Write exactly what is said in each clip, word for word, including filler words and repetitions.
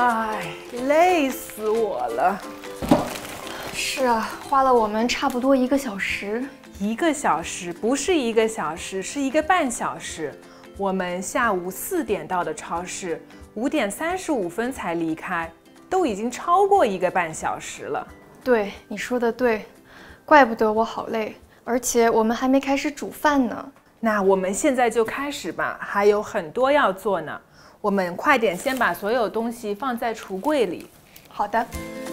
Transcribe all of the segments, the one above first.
哎，累死我了。 是啊，花了我们差不多一个小时。 一个小时不是一个小时，是一个半小时。我们下午四点到的超市，五点三十五分才离开，都已经超过一个半小时了。 对，你说的对，怪不得我好累，而且我们还没开始煮饭呢。 那我们现在就开始吧，还有很多要做呢。我们快点先把所有东西放在橱柜里。 好的。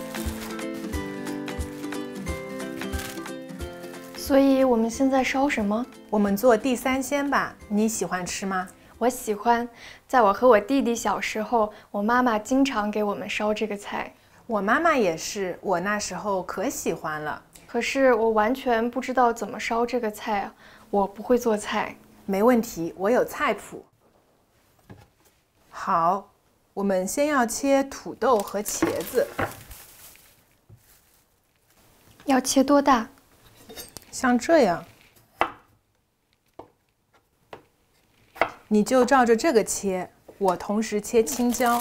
所以我们现在烧什么？ 我们做地三鲜吧，你喜欢吃吗？ 我喜欢。在我和我弟弟小时候，我妈妈经常给我们烧这个菜。 我妈妈也是，我那时候可喜欢了。 可是我完全不知道怎么烧这个菜啊，我不会做菜。 没问题，我有菜谱。好，我们先要切土豆和茄子。 要切多大？ 像这样。你就照着这个切，我同时切青椒。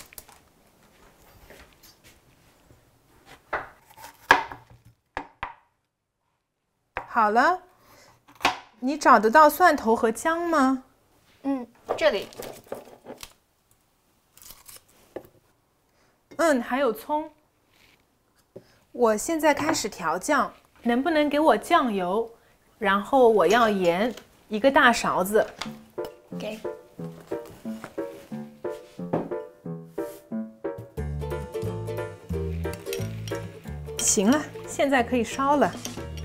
好了，你找得到蒜头和姜吗？ 嗯，这里。 嗯，还有葱。我现在开始调酱，能不能给我酱油？然后我要盐，一个大勺子。 给。 行了，现在可以烧了。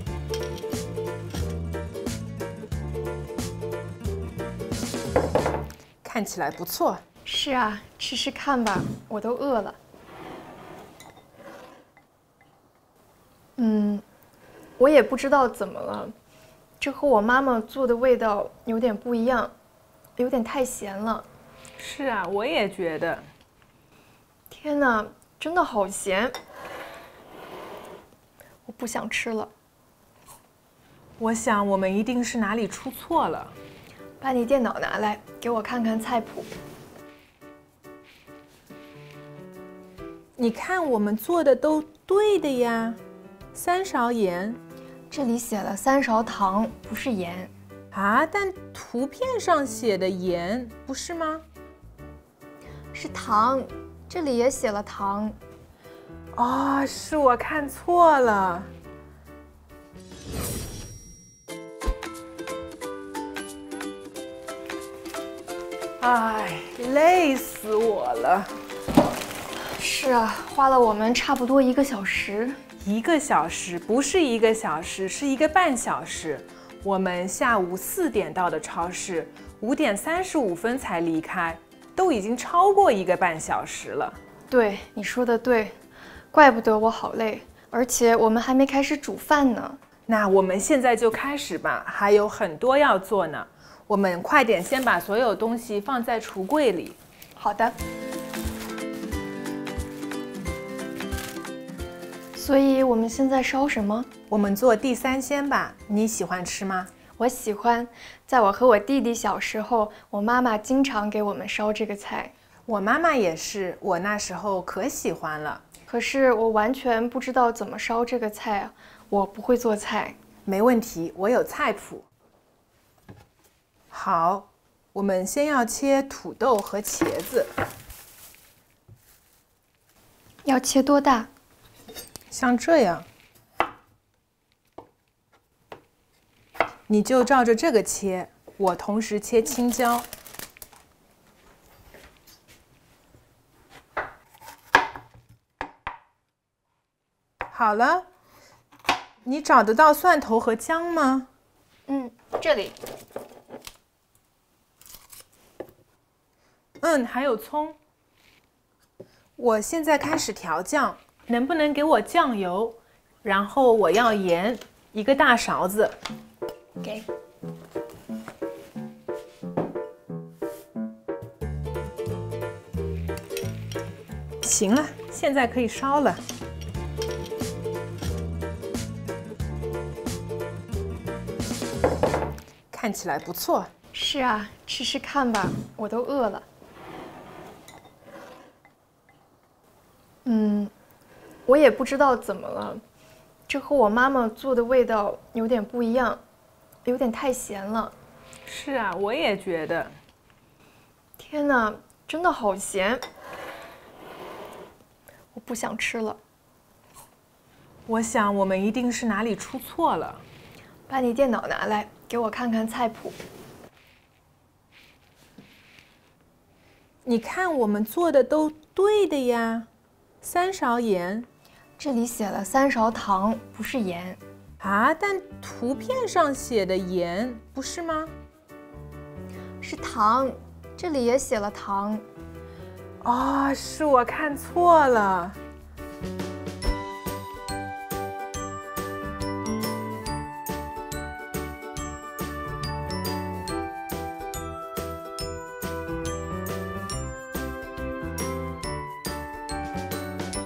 看起来不错。 是啊，吃吃看吧，我都饿了。嗯，我也不知道怎么了，这和我妈妈做的味道有点不一样，有点太咸了。 是啊，我也觉得。 天哪，真的好咸，我不想吃了。 我想我们一定是哪里出错了。 把你电脑拿来，给我看看菜谱。 你看我们做的都对的呀。三勺盐， 这里写了三勺糖，不是盐啊？但图片上写的盐不是吗？ 是糖，这里也写了糖。 哦，是我看错了。哎，累死我了。 是啊，花了我们差不多一个小时。 一个小时不是一个小时，是一个半小时。我们下午四点到的超市，五点三十五分才离开，都已经超过一个半小时了。 对，你说的对，怪不得我好累，而且我们还没开始煮饭呢。 那我们现在就开始吧，还有很多要做呢。我们快点先把所有东西放在橱柜里。 好的。所以我们现在烧什么？ 我们做地三鲜吧，你喜欢吃吗？ 我喜欢。在我和我弟弟小时候，我妈妈经常给我们烧这个菜。 我妈妈也是，我那时候可喜欢了。 可是我完全不知道怎么烧这个菜啊，我不会做菜。 没问题，我有菜谱。好，我们先要切土豆和茄子。 要切多大？ 像这样。你就照着这个切，我同时切青椒。好了，你找得到蒜头和姜吗？ 嗯，这里。 嗯，还有葱。我现在开始调酱，能不能给我酱油？然后我要盐，一个大勺子。 给。 行了，现在可以烧了。看起来不错。 是啊，吃吃看吧，我都饿了。 嗯，我也不知道怎么了，这和我妈妈做的味道有点不一样，有点太咸了。 是啊，我也觉得。 天哪，真的好咸！我不想吃了。 我想我们一定是哪里出错了。 把你电脑拿来，给我看看菜谱。 你看，我们做的都对的呀。三勺盐， 这里写了三勺糖，不是盐啊？但图片上写的盐不是吗？ 是糖，这里也写了糖。 哦，是我看错了。